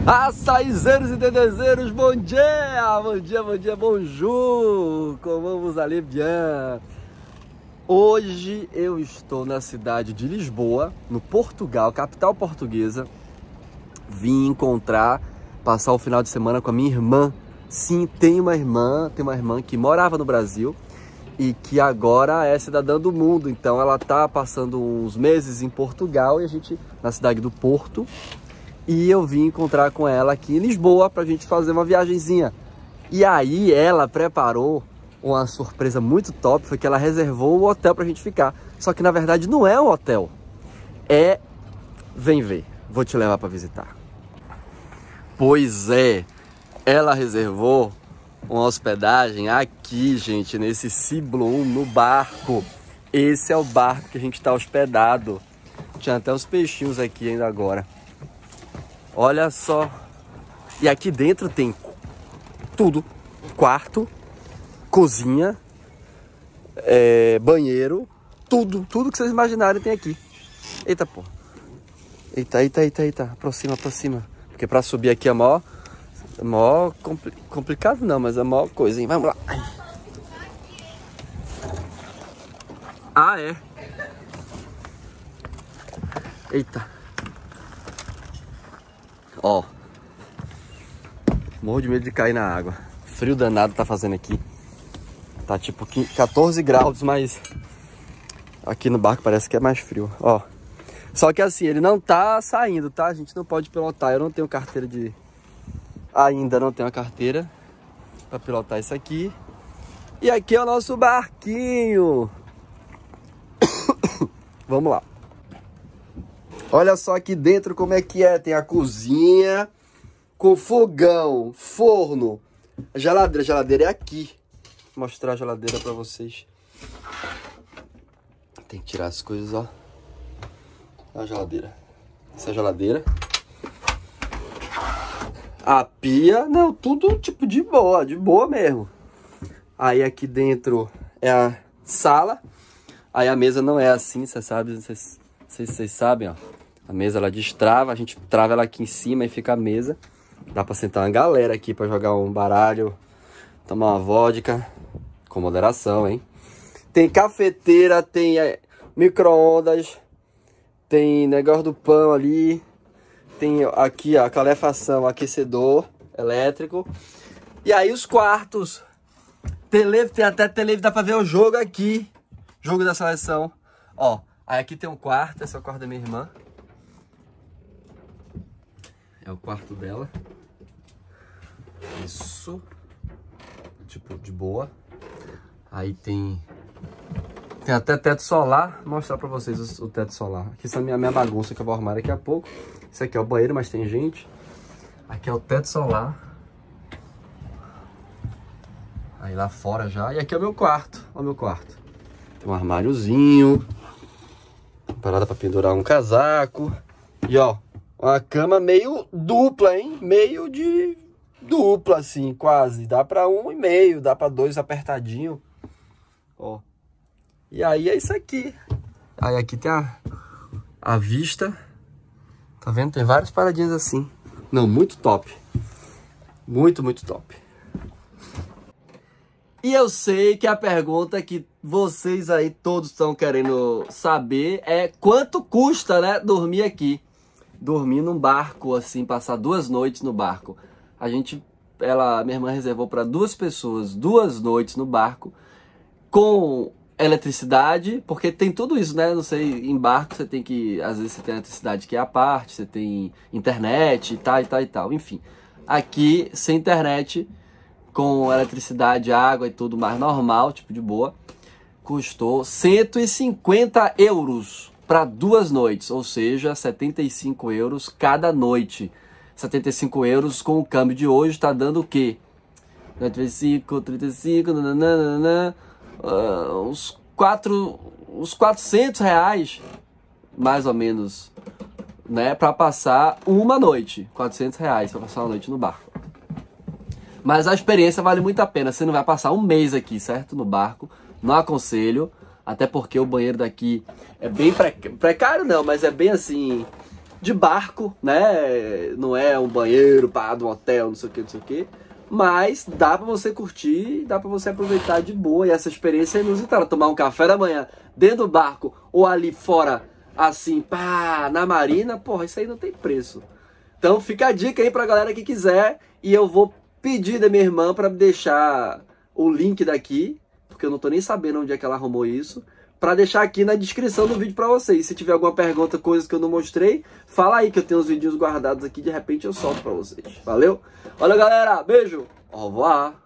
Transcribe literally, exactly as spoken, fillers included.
Açaizeiros e dedezeiros, bom dia, bom dia, bom dia, bonjour, como vamos ali bien? Hoje eu estou na cidade de Lisboa, no Portugal, capital portuguesa. Vim encontrar, passar o final de semana com a minha irmã. Sim, tem uma irmã, tem uma irmã que morava no Brasil e que agora é cidadã do mundo. Então ela tá passando uns meses em Portugal e a gente na cidade do Porto. E eu vim encontrar com ela aqui em Lisboa pra gente fazer uma viagenzinha. E aí ela preparou uma surpresa muito top, foi que ela reservou o hotel pra gente ficar. Só que na verdade não é um hotel, é... Vem ver, vou te levar pra visitar. Pois é, ela reservou uma hospedagem aqui, gente, nesse Ciblon, no barco. Esse é o barco que a gente tá hospedado. Tinha até uns peixinhos aqui ainda agora. Olha só. E aqui dentro tem tudo. Quarto, cozinha, é, banheiro, tudo. Tudo que vocês imaginarem tem aqui. Eita, pô. Eita, eita, eita, eita. Aproxima, aproxima. Porque pra subir aqui é mó... mó compli complicado não, mas é mó coisa, hein? Vamos lá. Ai. Ah, é. Eita. Ó, morro de medo de cair na água. Frio danado tá fazendo aqui. Tá tipo quatorze graus, mas aqui no barco parece que é mais frio. Ó, só que assim, ele não tá saindo, tá? A gente não pode pilotar. Eu não tenho carteira de... Ainda não tenho a carteira pra pilotar isso aqui. E aqui é o nosso barquinho. Vamos lá. Olha só aqui dentro como é que é. Tem a cozinha com fogão, forno, a geladeira. A geladeira é aqui. Vou mostrar a geladeira pra vocês. Tem que tirar as coisas, ó. A geladeira. Essa é a geladeira. A pia. Não, tudo tipo de boa, de boa mesmo. Aí aqui dentro é a sala. Aí a mesa não é assim, vocês sabem, vocês, vocês, vocês sabem, ó. A mesa ela destrava, a gente trava ela aqui em cima e fica a mesa. Dá pra sentar uma galera aqui pra jogar um baralho, tomar uma vodka, com moderação, hein? Tem cafeteira, tem é, micro-ondas, tem negócio do pão ali, tem aqui ó, a calefação, aquecedor elétrico. E aí os quartos, tele, tem até televisão, dá pra ver o jogo aqui, jogo da seleção. Ó, aí aqui tem um quarto, esse é o quarto da minha irmã. É o quarto dela. Isso. Tipo, de boa. Aí tem... Tem até teto solar. Vou mostrar pra vocês o, o teto solar. Aqui essa é a minha, minha bagunça que eu vou arrumar daqui a pouco. Esse aqui é o banheiro, mas tem gente. Aqui é o teto solar. Aí lá fora já. E aqui é o meu quarto. Olha o meu quarto. Tem um armáriozinho. Parada pra pendurar um casaco. E ó... Uma cama meio dupla, hein? Meio de dupla, assim, quase. Dá pra um e meio, dá pra dois apertadinho. Ó. E aí é isso aqui. Aí aqui tem a, a vista. Tá vendo? Tem várias paradinhas assim. Não, muito top. Muito, muito top. E eu sei que a pergunta que vocês aí todos estão querendo saber é quanto custa, né, dormir aqui. Dormir num barco, assim, passar duas noites no barco. A gente, ela, minha irmã reservou para duas pessoas, duas noites no barco, com eletricidade, porque tem tudo isso, né? Não sei, em barco você tem que, às vezes você tem eletricidade que é à parte, você tem internet e tal, e tal, e tal, enfim. Aqui, sem internet, com eletricidade, água e tudo mais normal, tipo de boa, custou cento e cinquenta euros. Para duas noites, ou seja, setenta e cinco euros cada noite. setenta e cinco euros com o câmbio de hoje está dando o quê? trinta e cinco, trinta e cinco, nananana, uh, uns, quatro, uns quatrocentos reais, mais ou menos, né? Para passar uma noite. quatrocentos reais para passar uma noite no barco. Mas a experiência vale muito a pena. Você não vai passar um mês aqui, certo? No barco. Não aconselho. Até porque o banheiro daqui é bem precário, não, mas é bem assim, de barco, né? Não é um banheiro, pá, de um hotel, não sei o que, não sei o que. Mas dá pra você curtir, dá pra você aproveitar de boa. E essa experiência é inusitada. Tomar um café da manhã dentro do barco ou ali fora, assim, pá, na marina. Porra, isso aí não tem preço. Então fica a dica aí pra galera que quiser. E eu vou pedir da minha irmã pra deixar o link daqui, porque eu não tô nem sabendo onde é que ela arrumou isso, pra deixar aqui na descrição do vídeo pra vocês. Se tiver alguma pergunta, coisas que eu não mostrei, fala aí que eu tenho os vídeos guardados aqui, de repente eu solto pra vocês. Valeu? Valeu, galera. Beijo. Au revoir.